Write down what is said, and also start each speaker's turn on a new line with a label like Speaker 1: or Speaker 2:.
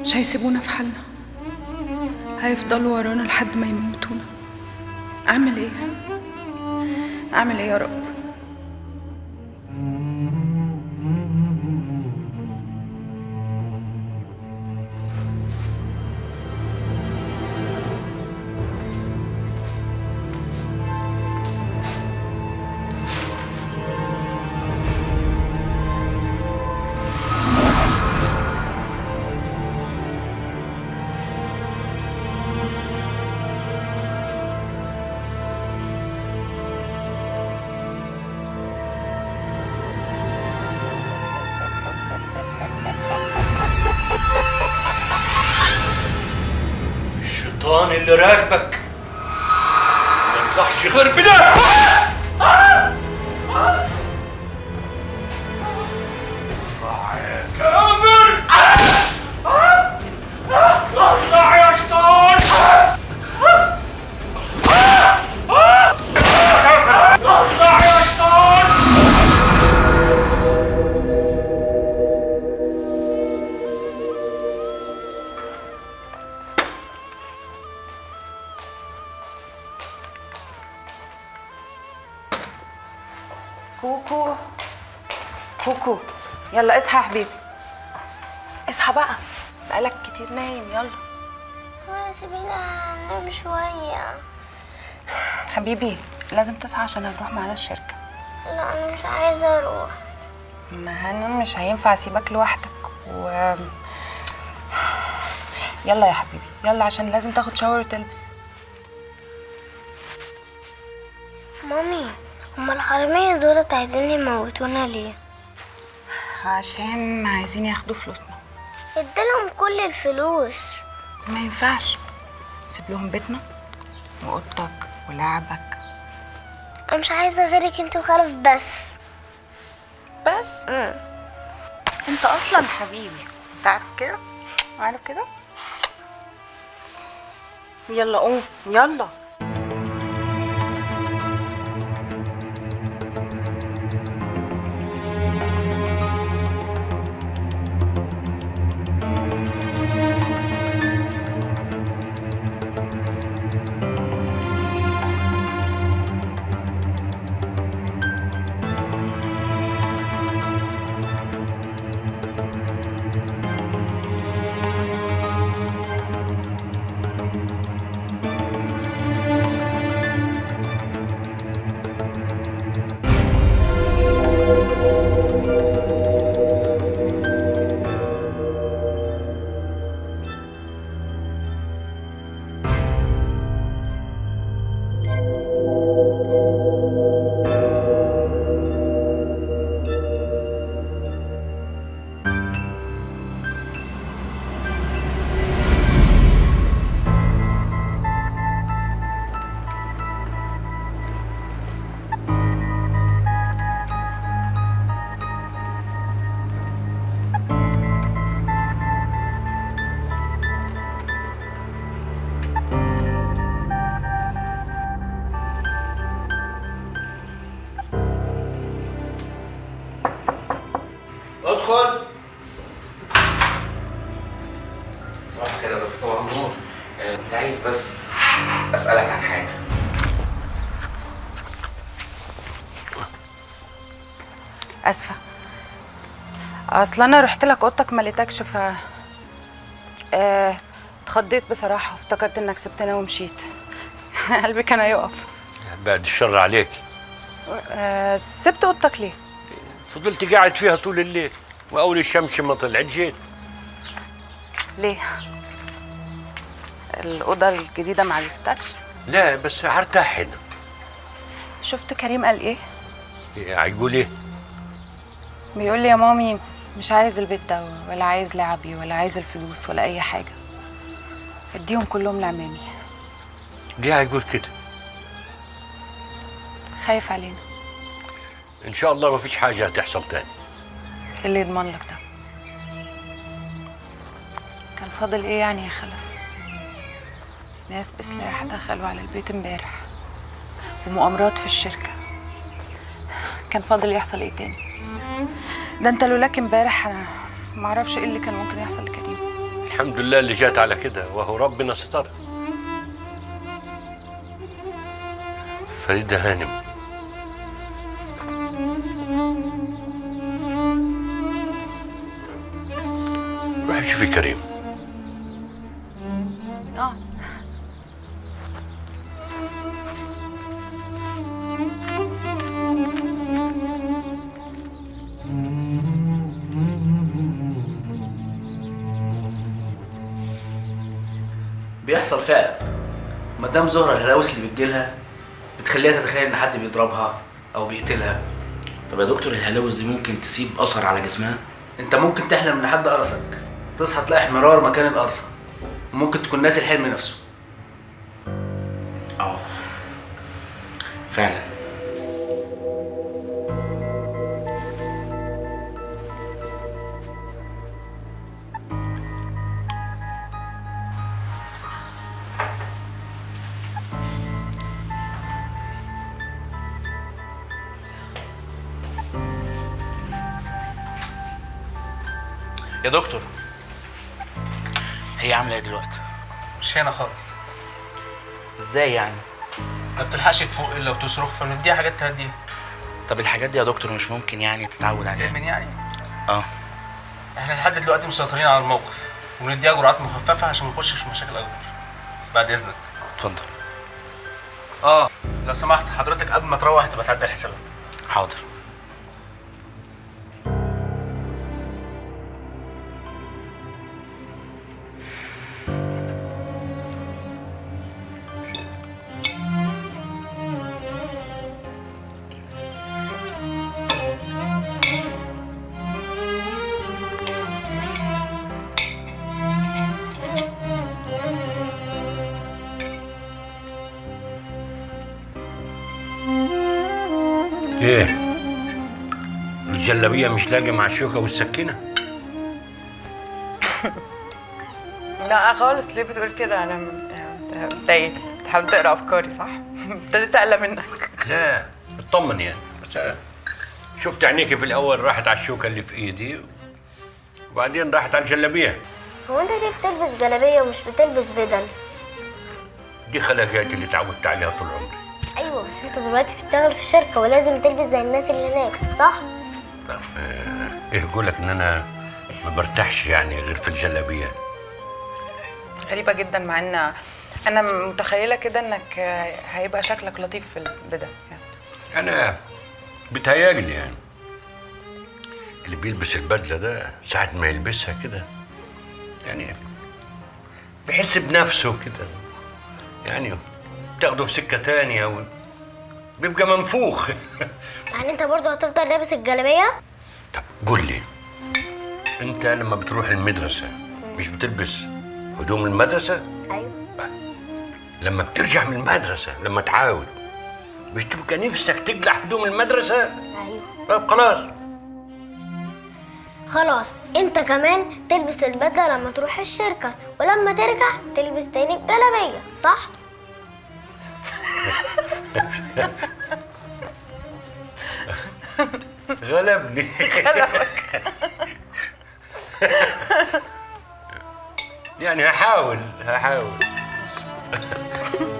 Speaker 1: مش هيسيبونا في حالنا، هيفضلوا ورانا لحد ما يموتونا. اعمل ايه؟ اعمل ايه يا رب؟
Speaker 2: الشيطان اللي راكبك ما يطلعش غير بده. كافر اطلع يا شيطان. اطلع يا شيطان.
Speaker 1: كوكو كوكو، يلا اصحى يا حبيبي، اصحى بقى، بقالك كتير نايم. يلا
Speaker 3: سيبينا ننام شوية.
Speaker 1: حبيبي لازم تصحى عشان هتروح معانا الشركة.
Speaker 3: لا أنا مش عايزة أروح.
Speaker 1: ما انا مش هينفع اسيبك لوحدك يلا يا حبيبي يلا، عشان لازم تاخد شاور وتلبس.
Speaker 3: مامي هما الحرامية دولت عايزين يموتونا ليه؟
Speaker 1: عشان عايزين ياخدوا فلوسنا.
Speaker 3: اديلهم كل الفلوس.
Speaker 1: ما ينفعش، سيب لهم بيتنا واوضتك ولعبك.
Speaker 3: انا مش عايزة غيرك انت وخلف بس.
Speaker 1: انت اصلا حبيبي، انت عارف كده، عارف كده. يلا قوم يلا.
Speaker 4: ادخل. صباح الخير يا دكتور. صباح النور. كنت عايز بس اسالك عن حاجه.
Speaker 1: اسفه، اصل انا رحت لك اوضتك ما لقيتكش، اتخضيت بصراحه وافتكرت انك سبتنا ومشيت. قلبي كان هيقف.
Speaker 2: بعد الشر عليك.
Speaker 1: سبت اوضتك ليه؟
Speaker 2: فضلت قاعد فيها طول الليل، واول الشمس ما طلعت جيت.
Speaker 1: ليه؟ الاوضه الجديده ما عجبتكش؟
Speaker 2: لا بس هرتاح هنا.
Speaker 1: شفت كريم قال ايه؟
Speaker 2: هيقول ايه؟
Speaker 1: بيقول لي يا مامي مش عايز البيت ده، ولا عايز لعبي، ولا عايز الفلوس، ولا اي حاجه، اديهم كلهم لعمامي.
Speaker 2: ليه هيقول كده؟
Speaker 1: خايف علينا.
Speaker 2: ان شاء الله ما فيش حاجه هتحصل تاني.
Speaker 1: اللي يضمن لك ده؟ كان فاضل ايه يعني يا خلف؟ ناس بسلاح دخلوا على البيت امبارح، ومؤامرات في الشركه. كان فاضل يحصل ايه تاني؟ ده انت لولاك امبارح انا معرفش ايه اللي كان ممكن يحصل لكريم.
Speaker 2: الحمد لله اللي جات على كده، وهو ربنا ستر. فريدة هانم، روحي شوفي كريم.
Speaker 5: بيحصل فعلا. مدام زهرة الهلاوس اللي بتجيلها بتخليها تتخيل ان حد بيضربها او بيقتلها.
Speaker 4: طب يا دكتور، الهلاوس دي ممكن تسيب اثر على جسمها؟
Speaker 5: انت ممكن تحلم ان حد قرصك، تصحى تلاقي احمرار مكان القرصة، وممكن تكون ناسي الحلم نفسه.
Speaker 4: فعلا. يا دكتور، هي عامله ايه دلوقتي؟
Speaker 5: مش هنا خالص.
Speaker 4: ازاي يعني؟
Speaker 5: ما بتلحقش تفوق الا وتصرخ، فبنديها حاجات تهديها.
Speaker 4: طب الحاجات دي يا دكتور مش ممكن يعني تتعود عليها؟
Speaker 5: تأمن يعني؟
Speaker 4: اه.
Speaker 5: احنا لحد دلوقتي مسيطرين على الموقف، ونديها جرعات مخففة عشان ما نخشش في مشاكل اكبر. بعد اذنك.
Speaker 4: اتفضل.
Speaker 5: لو سمحت حضرتك قبل ما تروح تبقى تعدي الحسابات.
Speaker 4: حاضر.
Speaker 2: ايه؟ الجلابيه مش لاقي مع الشوكه والسكينه؟
Speaker 1: لا خالص، ليه بتقول كده؟ انا انت ايه؟ بتحاول تقرا افكاري صح؟ ابتديت اقلق منك.
Speaker 2: لا اطمن يعني، بس شفت عينيكي في الاول راحت على الشوكه اللي في ايدي، وبعدين راحت على الجلابيه.
Speaker 3: هو انت ليه بتلبس جلابيه ومش بتلبس بدل؟
Speaker 2: دي خلقاتي اللي اتعودت عليها طول عمري.
Speaker 3: ايوه بس انت دلوقتي بتشتغل في الشركه ولازم تلبس زي الناس اللي هناك، صح؟
Speaker 2: لا ايه يقولك ان انا ما برتاحش يعني غير في الجلابيه.
Speaker 1: غريبه جدا، مع ان انا متخيله كده انك هيبقى شكلك لطيف في البدل يعني.
Speaker 2: انا بتهيألي يعني اللي بيلبس البدله ده ساعة ما يلبسها كده يعني بيحس بنفسه كده، يعني تاخده في سكه تانية بيبقى منفوخ.
Speaker 3: يعني انت برضو هتفضل لابس الجلابيه؟
Speaker 2: طب قول لي، انت لما بتروح المدرسه مش بتلبس هدوم المدرسه؟
Speaker 3: ايوه.
Speaker 2: لما بترجع من المدرسه لما تعاود مش تبقى نفسك تقلع هدوم المدرسه؟
Speaker 3: ايوه.
Speaker 2: طب
Speaker 3: خلاص انت كمان تلبس البدله لما تروح الشركه، ولما ترجع تلبس تاني الجلابيه، صح؟
Speaker 2: غلبني.
Speaker 1: غلبك.
Speaker 2: يعني هحاول